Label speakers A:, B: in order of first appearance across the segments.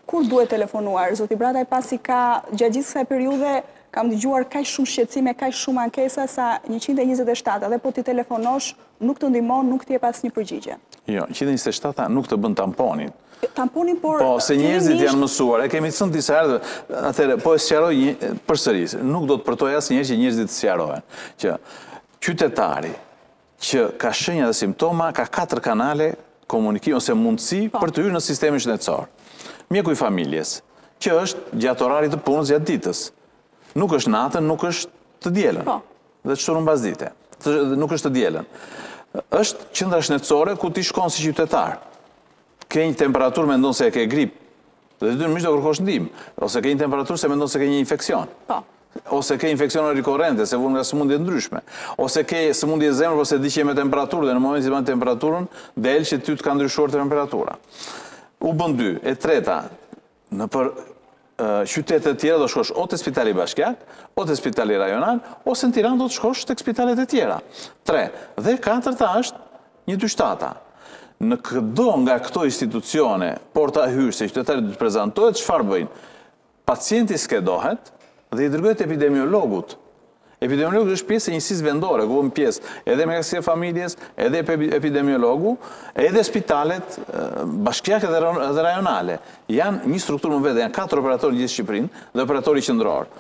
A: Kur duhet telefonuar? Zoti Brataj pasi ka gjatë gjithë kësaj periudhe kam dëgjuar kaq shumë shqetësime, kaq shumë ankesa sa 127, edhe po ti telefonosh nuk të ndihmon, nuk të jep asnjë përgjigje.
B: Jo, 127 nuk të bën tamponin.
A: Tamponin, por...
B: Po, se njerëzit janë mësuar, e kemi thënë disa herë, atëherë, po e sqaroj përsëris, nuk do të përtoj asnjëherë që njerëzit sqarohen, që qytetari që ka shenja dhe simptoma, ka 4 kanale komunikim ose mundësi për të hyrë në sistemin shëndetësor. Mjeku i familjes, që është gjatë orarit të punës gjatë ditës. Nuk është natën, nuk është të dielën. Dhe të shturën mbas dite. Nuk është të dielën. Është qendra shëndetësore ku ti shkon si qytetar. Ke një temperaturë, mendon se e ke grip, dhe detyrimisht do kërkosh ndihmë, ose ke një temperaturë se mendon se ke një infeksion. Ose ke infekcione rikorrente, se vjen nga sëmundje ndryshme. Ose ke sëmundje zemrë, ose di që je me temperaturë, dhe në momentin që ban temperaturën, del që ty të ka ndryshuar temperatura. U bën 2. E treta, në për qytetet tjera do shkosh o të spitali bashkiak, o të spitali rajonal, ose në Tiranë do të shkosh të spitalet e tjera. 3. Dhe 4 është 127. Në këdo nga këto institucione, porta hyrë se qytetari do të prezentohet, çfarë bëjnë? Pacienti skedohet dhe i dërgohet epidemiologut. Epidemiologu është pjesë e njësisë vendore, ku bën pjesë edhe mjekësia e familjes, edhe epidemiologu, edhe spitalet bashkiake dhe rajonale. Janë një strukturë më vetë, janë 4 operatorë në gjithë Shqipërinë dhe operatori qendror.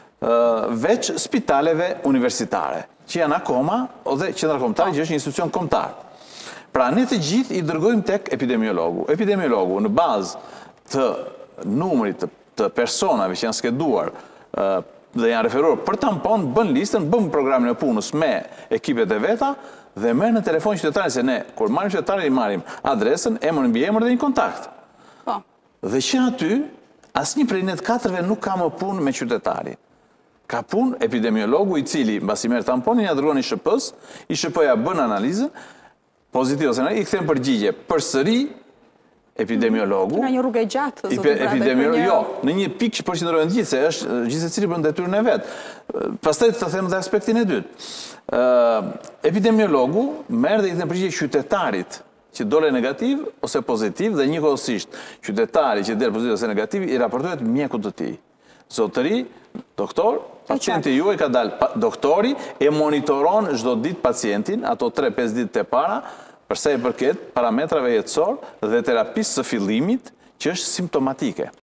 B: Veç spitaleve universitare, që janë akoma, dhe qendra kombëtare, që është një institucion kombëtar. Pra, ne të gjithë i dërgojmë tek epidemiologu. Epidemiologu, në bazë të numrit të personave që janë skeduar dhe janë referuar për tampon, bën listën, bën programin e punës me ekipet e veta dhe merr në telefon qytetarin, se ne, kur marrim qytetarin, i marrim adresën, emrin mbi emër dhe një kontakt. Dhe që aty, asnjë prej ne të 4-ve nuk ka më punë me qytetarin. Ka punë epidemiologu i cili, mbasi merr tamponin, ja dërgon ISHP-s, ISHP-ja bën analizën, pozitiv ose negativ, i kthen përgjigje përsëri epidemiologu.
A: Nga një rrugë e gjatë,
B: Jo, në një pikë që përqendrohen gjithë, se është gjithë secili bën detyrën e vet. Pastaj të them edhe aspektin e dytë. Epidemiologu merr dhe i kthen përgjigje qytetarit që dole negativ ose pozitiv, dhe njëkohësisht qytetari që del pozitiv ose negativ i raportohet mjekut të tij. Zotëri, doktor, pacienti juaj ka dalë, doktori e monitoron çdo ditë pacientin, ato 3-5 ditë e para, përsa i përket parametrave jetësor dhe terapisë së fillimit që është simptomatike.